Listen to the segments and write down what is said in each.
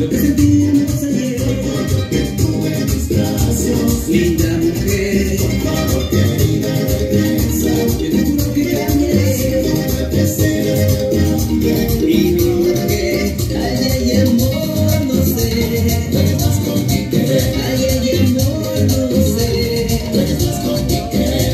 lo que sentíamos ayer. Que tú en mis brazos, linda mujer, por favor querida regresa. Yo te juro que cambiaré, que serás también. Y porque ay amor, no sé, lo que estás con mi querer. Ay amor, no sé, lo que estás con mi querer.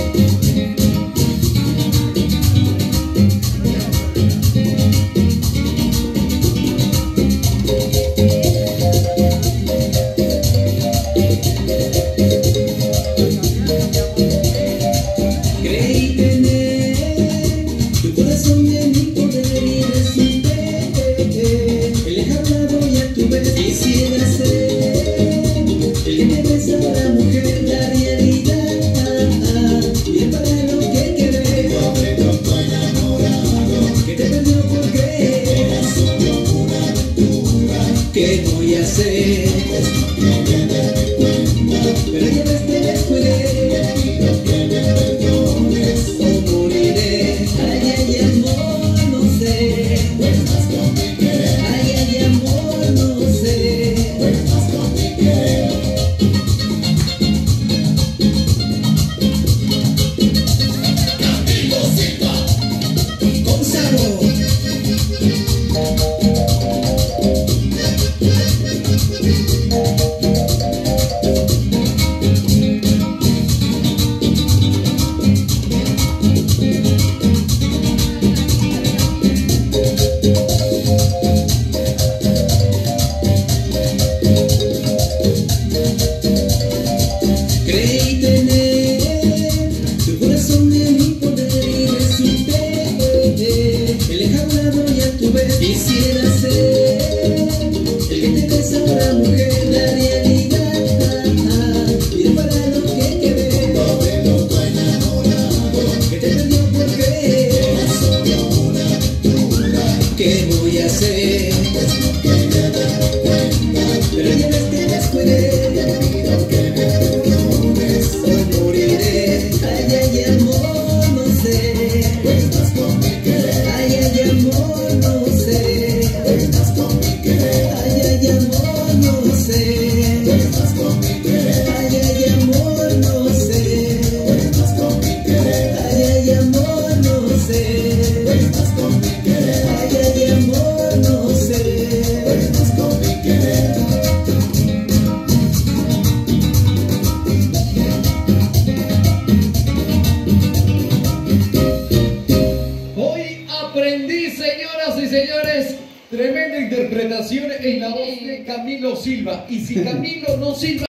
Creí tener tu corazón en mi poder y resulté el dejarla voy a tu vez. Quisiera ser el que te besa a la mujer, la realidad y el para lo que querés. Pobre loco enamorado que te perdió por creer. Era solo una aventura. ¿Qué voy a hacer? Pues no quiere darme cuenta, pero ya ves te descuidé. Creí tener tu corazón en mi poder y resulté el enjaulado y a tu vez. Quisiera ser el que te besa a la mujer, la realidad y el para lo que querés. Pobre loco enamorado que te perdió por creer. Era solo una aventura. ¿Qué voy a hacer? Pues no quería darme cuenta, pero ya ves te descuidé. Aprendí, señoras y señores, tremenda interpretación en la voz de Camilo Silva. Y si Camilo no silba